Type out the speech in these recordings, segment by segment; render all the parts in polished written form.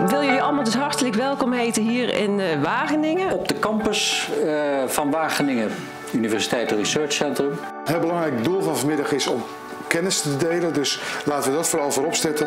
wil jullie allemaal dus hartelijk welkom heten hier in Wageningen. Op de campus van Wageningen Universiteit Research Centrum. Een heel belangrijk doel van vanmiddag is om kennis te delen, dus laten we dat vooral voorop zetten.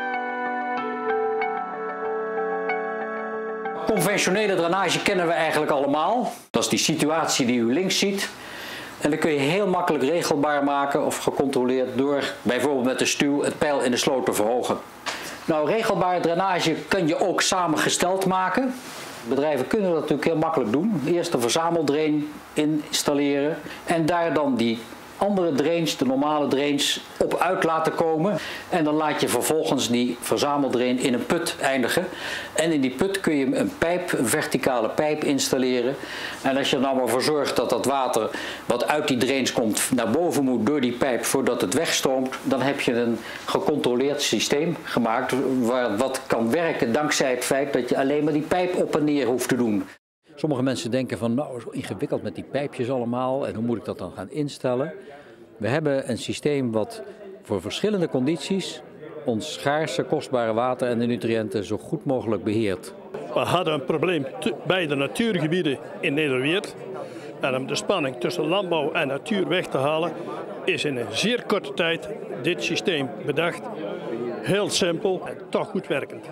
Conventionele drainage kennen we eigenlijk allemaal. Dat is die situatie die u links ziet. En dan kun je heel makkelijk regelbaar maken of gecontroleerd door bijvoorbeeld met de stuw het peil in de sloot te verhogen. Nou, regelbare drainage kun je ook samengesteld maken. Bedrijven kunnen dat natuurlijk heel makkelijk doen. Eerst een verzameldrain installeren en daar dan die andere drains, de normale drains, op uit laten komen. En dan laat je vervolgens die verzameldrain in een put eindigen. En in die put kun je een verticale pijp installeren. En als je er nou maar voor zorgt dat dat water wat uit die drains komt naar boven moet door die pijp voordat het wegstroomt, dan heb je een gecontroleerd systeem gemaakt wat kan werken dankzij het feit dat je alleen maar die pijp op en neer hoeft te doen. Sommige mensen denken van nou, zo ingewikkeld met die pijpjes allemaal en hoe moet ik dat dan gaan instellen? We hebben een systeem wat voor verschillende condities ons schaarse, kostbare water en de nutriënten zo goed mogelijk beheert. We hadden een probleem bij de natuurgebieden in Nederweert. En om de spanning tussen landbouw en natuur weg te halen, is in een zeer korte tijd dit systeem bedacht. Heel simpel en toch goed werkend.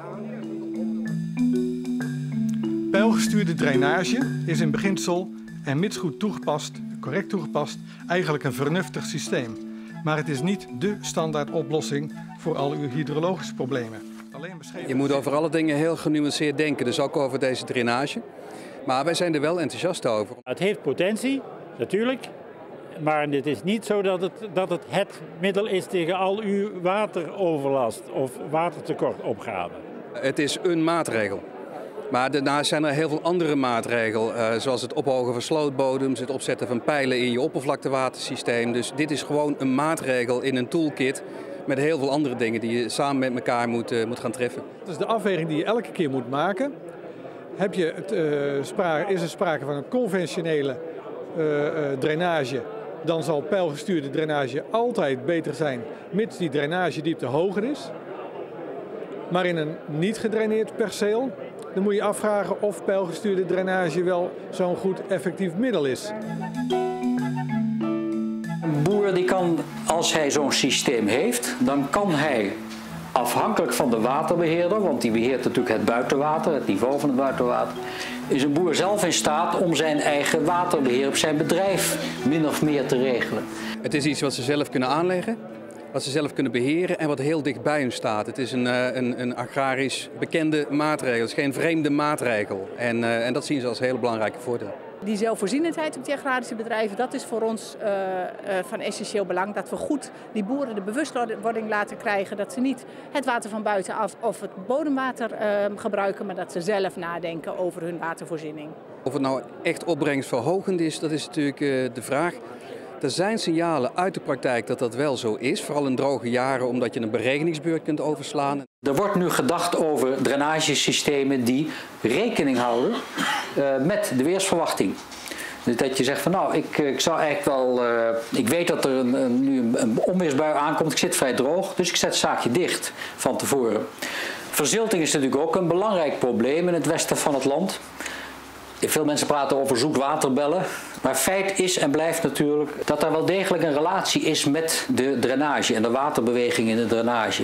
Peilgestuurde drainage is in beginsel en mits goed toegepast, correct toegepast, eigenlijk een vernuftig systeem. Maar het is niet dé standaard oplossing voor al uw hydrologische problemen. Je moet over alle dingen heel genuanceerd denken, dus ook over deze drainage. Maar wij zijn er wel enthousiast over. Het heeft potentie, natuurlijk. Maar het is niet zo dat het middel is tegen al uw wateroverlast of watertekortopgave. Het is een maatregel. Maar daarnaast zijn er heel veel andere maatregelen, zoals het ophogen van slootbodems, het opzetten van pijlen in je oppervlaktewatersysteem. Dus dit is gewoon een maatregel in een toolkit met heel veel andere dingen die je samen met elkaar moet gaan treffen. Dat is de afweging die je elke keer moet maken. Is er sprake van een conventionele drainage, dan zal peilgestuurde drainage altijd beter zijn, mits die drainagediepte hoger is. Maar in een niet gedraineerd perceel, dan moet je afvragen of peilgestuurde drainage wel zo'n goed effectief middel is. Een boer die kan, als hij zo'n systeem heeft, dan kan hij afhankelijk van de waterbeheerder, want die beheert natuurlijk het buitenwater, het niveau van het buitenwater, is een boer zelf in staat om zijn eigen waterbeheer op zijn bedrijf min of meer te regelen. Het is iets wat ze zelf kunnen aanleggen, wat ze zelf kunnen beheren en wat heel dicht bij hun staat. Het is een agrarisch bekende maatregel, het is geen vreemde maatregel. En dat zien ze als een heel belangrijke voordeel. Die zelfvoorzienendheid op die agrarische bedrijven, dat is voor ons van essentieel belang. Dat we goed die boeren de bewustwording laten krijgen dat ze niet het water van buitenaf of het bodemwater gebruiken, maar dat ze zelf nadenken over hun watervoorziening. Of het nou echt opbrengstverhogend is, dat is natuurlijk de vraag. Er zijn signalen uit de praktijk dat dat wel zo is, vooral in droge jaren omdat je een beregeningsbeurt kunt overslaan. Er wordt nu gedacht over drainagesystemen die rekening houden met de weersverwachting. Dus dat je zegt van nou, ik zou eigenlijk wel, ik weet dat er nu een onweersbui aankomt, ik zit vrij droog, dus ik zet het zaakje dicht van tevoren. Verzilting is natuurlijk ook een belangrijk probleem in het westen van het land. Veel mensen praten over zoetwaterbellen, maar feit is en blijft natuurlijk dat er wel degelijk een relatie is met de drainage en de waterbeweging in de drainage.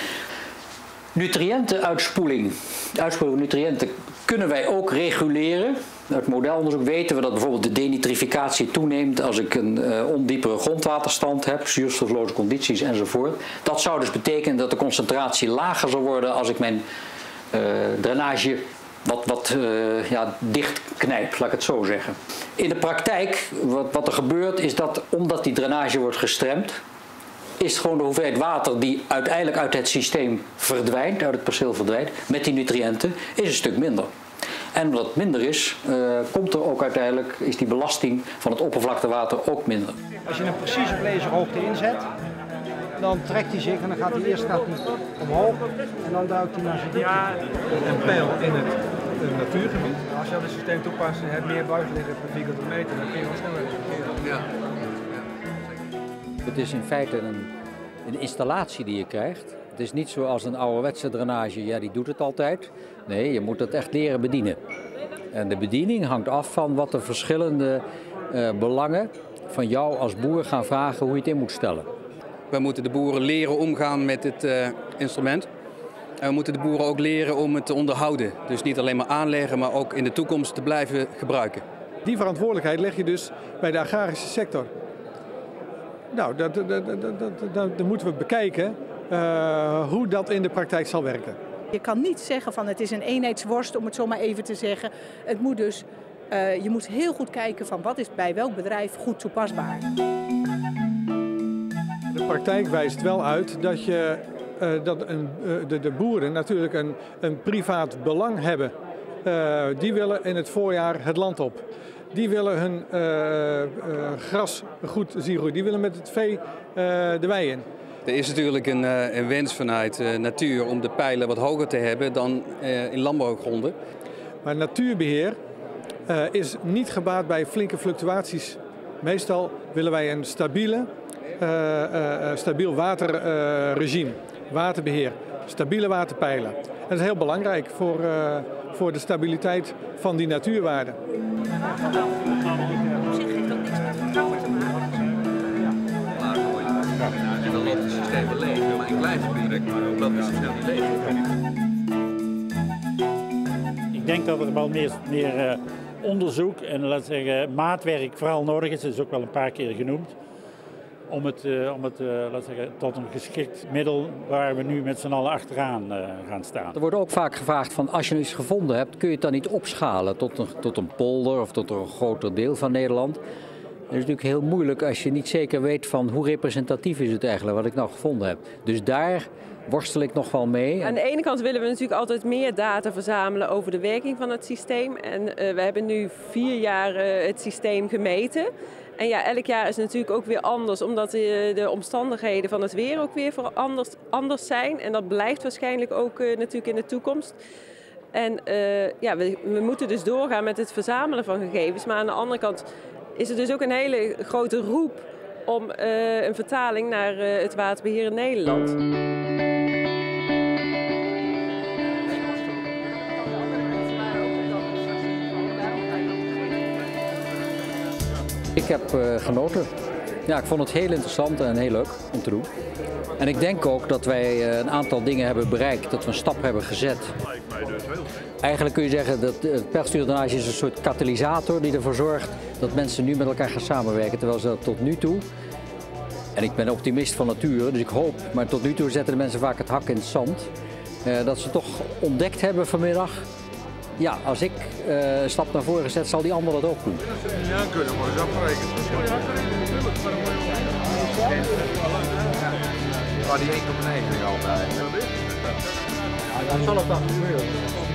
Nutriëntenuitspoeling. De uitspoeling van nutriënten kunnen wij ook reguleren. Uit modelonderzoek weten we dat bijvoorbeeld de denitrificatie toeneemt als ik een ondiepere grondwaterstand heb, zuurstofloze condities enzovoort. Dat zou dus betekenen dat de concentratie lager zal worden als ik mijn drainage wat dicht knijp, laat ik het zo zeggen. In de praktijk, wat er gebeurt, is dat omdat die drainage wordt gestremd, is gewoon de hoeveelheid water die uiteindelijk uit het systeem verdwijnt, uit het perceel verdwijnt, met die nutriënten, is een stuk minder. En omdat het minder is, komt er ook uiteindelijk, is die belasting van het oppervlaktewater ook minder. Als je een precieze laserhoogte inzet, dan trekt hij zich en dan gaat hij eerst omhoog en dan duikt hij naar zijn diepte. Een peil in het natuurgebied. Als je dat het systeem toepast en je hebt meer buiten liggen per vierkante meter, dan kun je wel sneller reageren. Ja. Het is in feite een installatie die je krijgt Het is niet zoals een ouderwetse drainage, ja die doet het altijd. Nee, je moet het echt leren bedienen. En de bediening hangt af van wat de verschillende belangen van jou als boer gaan vragen hoe je het in moet stellen. We moeten de boeren leren omgaan met het instrument. En we moeten de boeren ook leren om het te onderhouden. Dus niet alleen maar aanleggen, maar ook in de toekomst te blijven gebruiken. Die verantwoordelijkheid leg je dus bij de agrarische sector. Nou, dat moeten we bekijken hoe dat in de praktijk zal werken. Je kan niet zeggen van het is een eenheidsworst, om het zo maar even te zeggen. Het moet dus, je moet heel goed kijken van wat is bij welk bedrijf goed toepasbaar. De praktijk wijst wel uit dat de boeren natuurlijk een privaat belang hebben. Die willen in het voorjaar het land op. Die willen hun gras goed zien groeien. Die willen met het vee de wei in. Er is natuurlijk een wens vanuit natuur om de pijlen wat hoger te hebben dan in landbouwgronden. Maar natuurbeheer is niet gebaat bij flinke fluctuaties. Meestal willen wij een stabiel waterregime, waterbeheer, stabiele waterpijlen. En dat is heel belangrijk voor de stabiliteit van die natuurwaarden. En dan loopt het systeem wel leeg, maar in klein gebied, maar ook dat is snel niet leeg. Ik denk dat er wel meer onderzoek en laten we zeggen, maatwerk vooral nodig is. Dat is ook wel een paar keer genoemd. Om het laten we zeggen, tot een geschikt middel waar we nu met z'n allen achteraan gaan staan. Er wordt ook vaak gevraagd van als je iets gevonden hebt, kun je het dan niet opschalen tot een polder of tot een groter deel van Nederland. Het is natuurlijk heel moeilijk als je niet zeker weet van hoe representatief is het eigenlijk wat ik nou gevonden heb. Dus daar worstel ik nog wel mee. Aan de ene kant willen we natuurlijk altijd meer data verzamelen over de werking van het systeem. En we hebben nu 4 jaar het systeem gemeten. En ja, elk jaar is het natuurlijk ook weer anders, omdat de omstandigheden van het weer ook weer anders zijn. En dat blijft waarschijnlijk ook natuurlijk in de toekomst. En ja, we moeten dus doorgaan met het verzamelen van gegevens. Maar aan de andere kant is er dus ook een hele grote roep om een vertaling naar het waterbeheer in Nederland. Ik heb genoten. Ja, ik vond het heel interessant en heel leuk om te doen. En ik denk ook dat wij een aantal dingen hebben bereikt, dat we een stap hebben gezet. Eigenlijk kun je zeggen dat het pijlgestuurde is een soort katalysator die ervoor zorgt dat mensen nu met elkaar gaan samenwerken. Terwijl ze dat tot nu toe, en ik ben optimist van nature, dus ik hoop, maar tot nu toe zetten de mensen vaak het hak in het zand. Dat ze toch ontdekt hebben vanmiddag, ja, als ik een stap naar voren zet, zal die ander dat ook doen. Ja, kunnen we eens afrekenen. Maar die 1,9 altijd. Ja, dat zal op dat gebeuren.